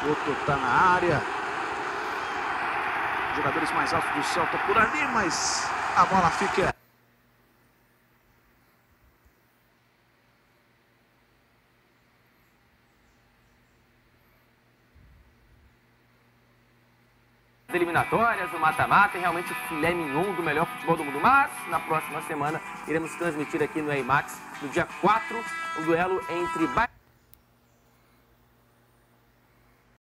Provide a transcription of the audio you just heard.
Outro tá na área. Jogadores mais altos do Celta por ali, mas a bola fica... eliminatórias, o mata-mata, realmente o filé mignon do melhor futebol do mundo. Mas, na próxima semana, iremos transmitir aqui no IMAX, no dia 4, o duelo entre...